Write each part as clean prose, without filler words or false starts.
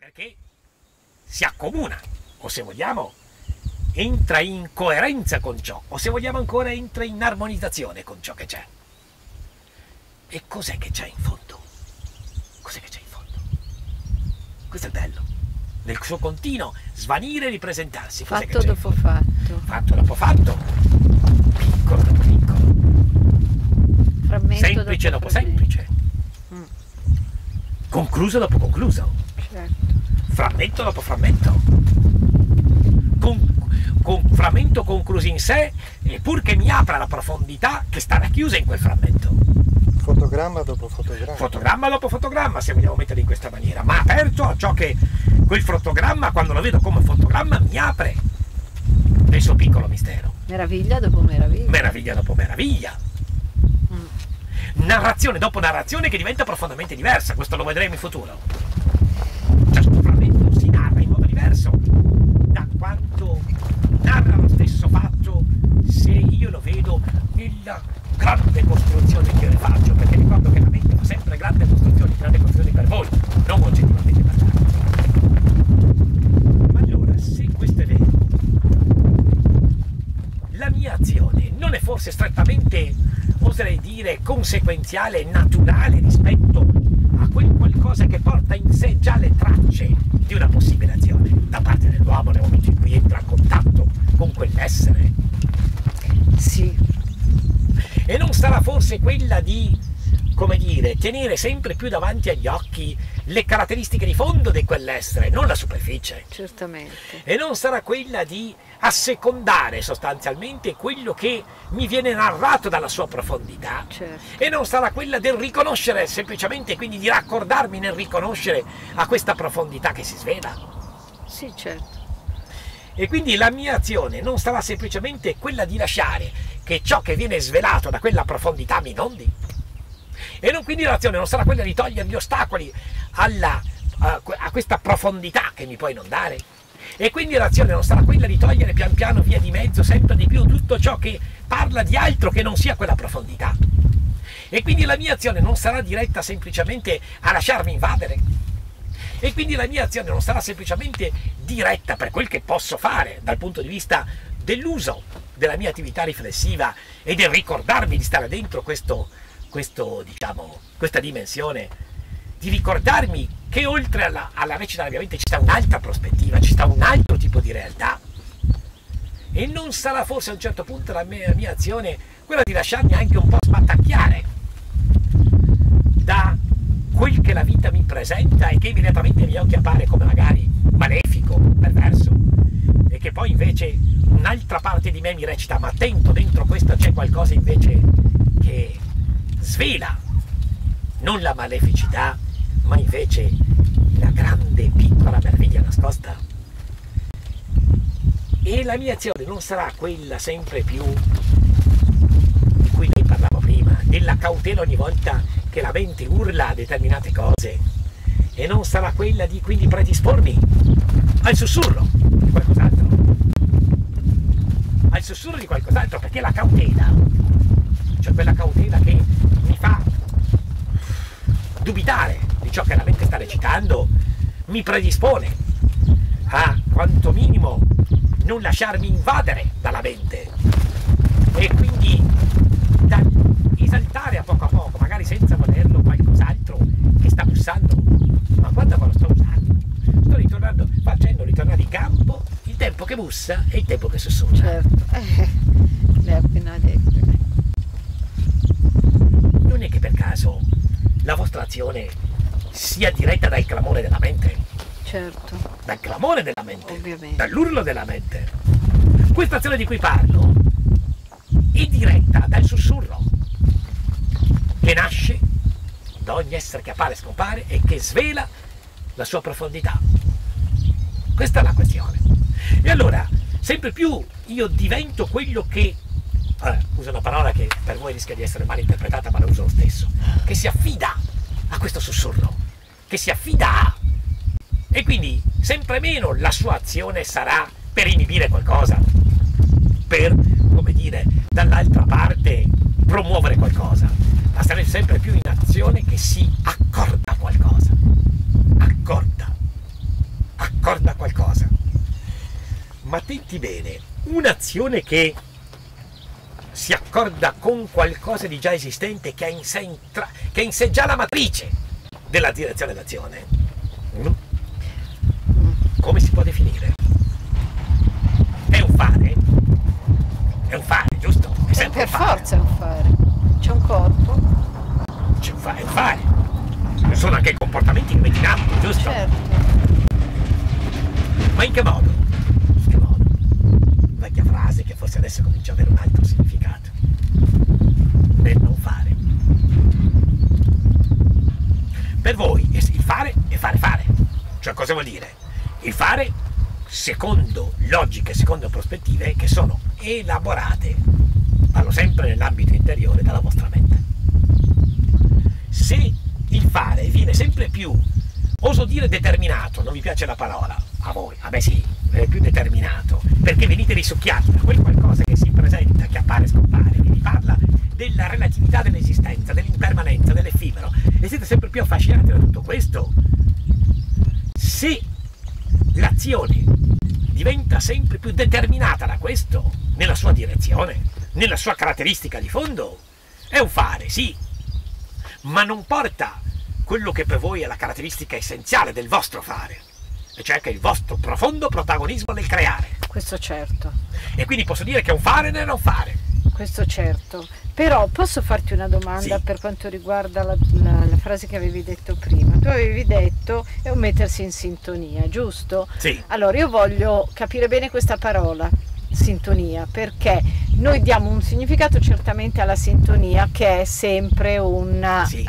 perché si accomuna, o se vogliamo entra in coerenza con ciò, o se vogliamo ancora entra in armonizzazione con ciò che c'è. E cos'è che c'è in fondo? Cos'è che c'è in fondo? Questo è il bello, nel suo continuo svanire e ripresentarsi. Cos'è Fatto dopo fatto. Fatto dopo fatto, piccolo dopo piccolo, Frammento semplice dopo semplice, concluso dopo concluso, Certo. frammento dopo frammento, con frammento concluso in sé, e pur che mi apra la profondità che sta racchiusa in quel frammento. Fotogramma dopo fotogramma. Fotogramma dopo fotogramma, se vogliamo mettere in questa maniera, ma aperto a ciò che quel fotogramma, quando lo vedo come fotogramma, mi apre nel suo piccolo mistero. Meraviglia dopo meraviglia. Meraviglia dopo meraviglia. Narrazione dopo narrazione che diventa profondamente diversa, questo lo vedremo in futuro. Ciascun frammento si narra in modo diverso da quanto narra lo stesso fatto se io lo vedo nella grande costruzione che io ne faccio, perché ricordo che la mente fa sempre grandi costruzioni per voi, non oggettivamente parlando. Ma allora, se questo è vero, la mia azione non è forse strettamente, oserei dire, conseguenziale, naturale rispetto a quel qualcosa che porta in sé già le tracce di una possibile azione da parte dell'uomo nel momento in cui entra a contatto con quell'essere? Sì. E non sarà forse quella di, come dire, tenere sempre più davanti agli occhi le caratteristiche di fondo di quell'essere, non la superficie? Certamente. E non sarà quella di assecondare sostanzialmente quello che mi viene narrato dalla sua profondità? Certo. E non sarà quella del riconoscere semplicemente, quindi di raccordarmi nel riconoscere a questa profondità che si svela? Sì, certo. E quindi la mia azione non sarà semplicemente quella di lasciare che ciò che viene svelato da quella profondità mi inondi? E non, quindi l'azione non sarà quella di togliere gli ostacoli a questa profondità che mi può inondare? E quindi l'azione non sarà quella di togliere pian piano via di mezzo sempre di più tutto ciò che parla di altro che non sia quella profondità? E quindi la mia azione non sarà diretta semplicemente a lasciarmi invadere? E quindi la mia azione non sarà semplicemente diretta per quel che posso fare dal punto di vista dell'uso della mia attività riflessiva e del ricordarmi di stare dentro questa dimensione, di ricordarmi che oltre alla recita della mia mente ci sta un'altra prospettiva, ci sta un altro tipo di realtà? E non sarà forse a un certo punto la mia azione quella di lasciarmi anche un po' spattacchiare da quel che la vita mi presenta e che immediatamente ai miei occhi appare come magari malefico, perverso, e che poi invece un'altra parte di me mi recita: ma attento, dentro questo c'è qualcosa invece che svela non la maleficità, ma invece la grande piccola meraviglia nascosta. E la mia azione non sarà quella sempre più di cui vi parlavo prima, della cautela ogni volta che la mente urla a determinate cose, e non sarà quella di quindi predispormi al sussurro di qualcos'altro, perché la cautela, cioè quella cautela che mi fa dubitare di ciò che la mente sta recitando, mi predispone a quanto minimo non lasciarmi invadere dalla mente, e quindi da esaltare a poco, magari senza volerlo, qualcos'altro che sta bussando. Ma guarda cosa sto usando, facendo ritornare in campo il tempo che bussa e il tempo che sussurra. Certo. L'hai appena detto. Non è che per caso la vostra azione sia diretta dal clamore della mente? Certo. Dal clamore della mente, Ovviamente. dall'urlo della mente. Questa azione di cui parlo è diretta dal sussurro che nasce da ogni essere che appare e scompare e che svela la sua profondità. Questa è la questione. E allora, sempre più io divento quello che, uso una parola che per voi rischia di essere mal interpretata, ma la uso lo stesso, che si affida a questo sussurro, che si affida a... E quindi sempre meno la sua azione sarà per inibire qualcosa, per, come dire, dall'altra parte promuovere qualcosa, ma sarà sempre più in azione che si accorda qualcosa, accorda. accorda a qualcosa. Ma attenti bene, un'azione che si accorda con qualcosa di già esistente, che ha in sé già la matrice della direzione d'azione, come si può definire? È un fare? È un fare, giusto? È sempre Per un fare. forza è un fare. C'è un corpo. È un fare. Ci sono anche comportamenti che metti in atto, giusto? Certo. Ma in che modo? In che modo? Vecchia frase che forse adesso comincia ad avere un altro significato. Nel non fare. Per voi il fare è fare. Cioè cosa vuol dire? Il fare secondo logiche, secondo prospettive che sono elaborate, parlo sempre nell'ambito interiore, dalla vostra mente. Se il fare viene sempre più, oso dire determinato, non vi piace la parola, a voi, a me sì, è più determinato, perché venite risucchiati da quel qualcosa che si presenta, che appare e scompare, che vi parla della relatività dell'esistenza, dell'impermanenza, dell'effimero, e siete sempre più affascinati da tutto questo. Se l'azione diventa sempre più determinata da questo, nella sua direzione, nella sua caratteristica di fondo, è un fare, sì, ma non porta quello che per voi è la caratteristica essenziale del vostro fare, e cioè che è il vostro profondo protagonismo nel creare. Questo certo. E quindi posso dire che è un fare nel non fare. Questo certo. Però posso farti una domanda, Sì. per quanto riguarda la frase che avevi detto prima. Tu avevi detto è un mettersi in sintonia, giusto? Sì. Allora io voglio capire bene questa parola, sintonia, perché noi diamo un significato certamente alla sintonia, che è sempre una... Sì.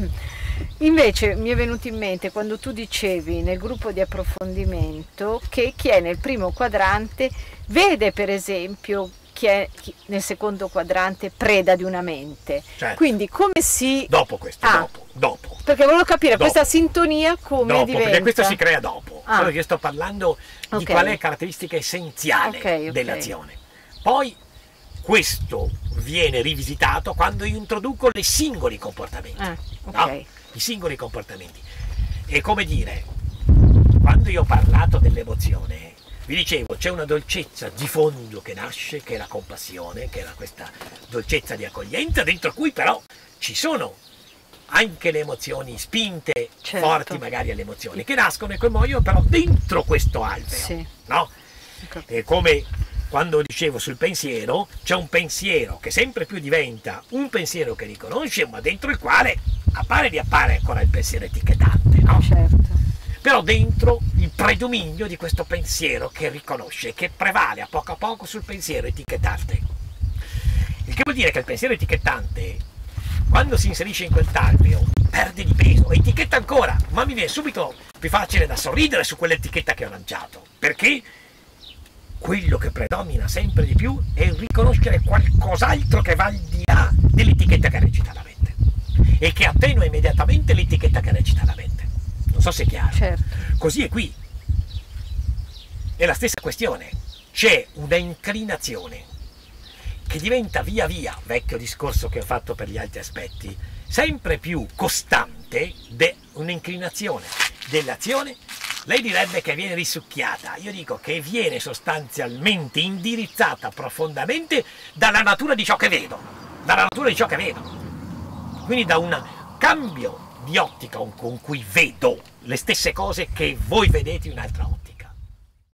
Invece mi è venuto in mente quando tu dicevi nel gruppo di approfondimento che chi è nel primo quadrante vede per esempio chi è nel secondo quadrante preda di una mente. Certo. Quindi come si... Dopo questo, dopo. Perché volevo capire Dopo. questa sintonia come Dopo, diventa. perché questo si crea dopo. Ah. Solo che io sto parlando di Ok. qual è la caratteristica essenziale Ok. dell'azione. Poi questo viene rivisitato quando io introduco i singoli comportamenti. Ok. No? I singoli comportamenti. E come dire, quando io ho parlato dell'emozione, vi dicevo, c'è una dolcezza di fondo che nasce, che è la compassione, che era questa dolcezza di accoglienza, dentro cui però ci sono anche le emozioni spinte, Certo. forti magari alle emozioni, che nascono e che muoiono però dentro questo albero. Sì. No? Ok. È come quando dicevo sul pensiero, c'è un pensiero che sempre più diventa un pensiero che riconosce, ma dentro il quale appare ancora il pensiero etichettante, no? Certo. Però dentro il predominio di questo pensiero che riconosce, che prevale a poco sul pensiero etichettante. Il che vuol dire che il pensiero etichettante, quando si inserisce in quel talvio, perde di peso, etichetta ancora, ma mi viene subito più facile da sorridere su quell'etichetta che ho lanciato, perché quello che predomina sempre di più è il riconoscere qualcos'altro che va al di là dell'etichetta che recita la mente e che attenua immediatamente l'etichetta che recita la mente. Non so se è chiaro. Certo. Così è qui. È la stessa questione. C'è una inclinazione che diventa via via, vecchio discorso che ho fatto per gli altri aspetti, sempre più costante, un'inclinazione dell'azione. Lei direbbe che viene risucchiata, io dico che viene sostanzialmente indirizzata profondamente dalla natura di ciò che vedo, quindi da un cambio di ottica con cui vedo le stesse cose che voi vedete in un'altra ottica.